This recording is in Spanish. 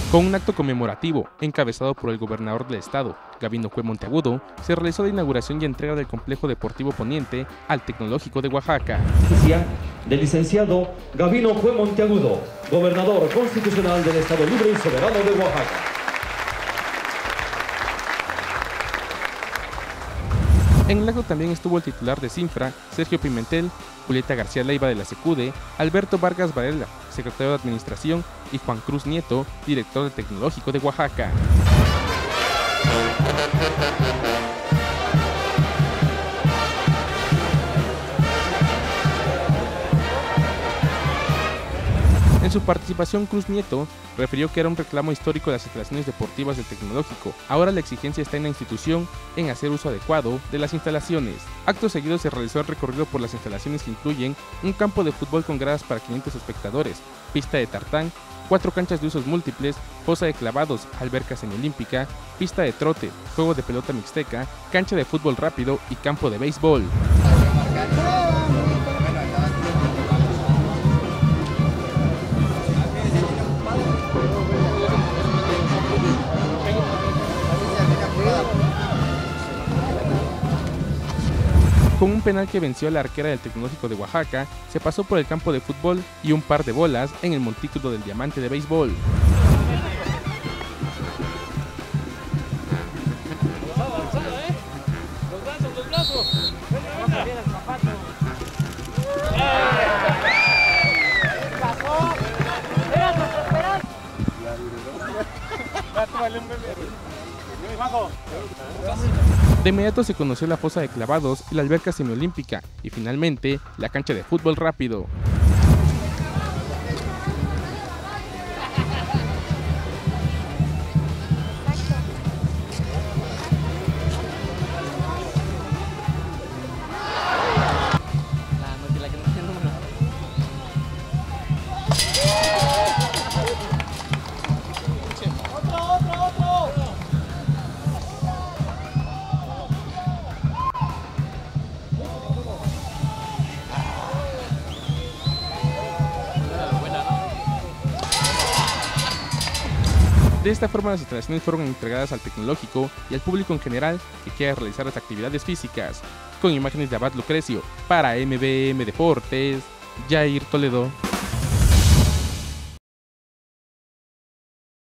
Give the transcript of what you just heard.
Con un acto conmemorativo encabezado por el gobernador del estado, Gabino Cue Monteagudo, se realizó la inauguración y entrega del Complejo Deportivo Poniente al Tecnológico de Oaxaca. Del licenciado Gabino Cue Monteagudo, gobernador constitucional del Estado Libre y Soberano de Oaxaca. En el acto también estuvo el titular de CINFRA, Sergio Pimentel, Julieta García Leiva de la Secude, Alberto Vargas Varela, secretario de Administración, y Juan Cruz Nieto, director del Tecnológico de Oaxaca. En su participación, Cruz Nieto refirió que era un reclamo histórico de las instalaciones deportivas del Tecnológico. Ahora la exigencia está en la institución en hacer uso adecuado de las instalaciones. Acto seguido se realizó el recorrido por las instalaciones que incluyen un campo de fútbol con gradas para 500 espectadores, pista de tartán, 4 canchas de usos múltiples, fosa de clavados, alberca semiolímpica, pista de trote, juego de pelota mixteca, cancha de fútbol rápido y campo de béisbol. Con un penal que venció a la arquera del Tecnológico de Oaxaca, se pasó por el campo de fútbol y un par de bolas en el montículo del diamante de béisbol. De inmediato se conoció la fosa de clavados y la alberca semiolímpica y finalmente la cancha de fútbol rápido. De esta forma las instalaciones fueron entregadas al Tecnológico y al público en general que quiera realizar las actividades físicas. Con imágenes de Abad Lucrecio, para MBM Deportes, Jair Toledo.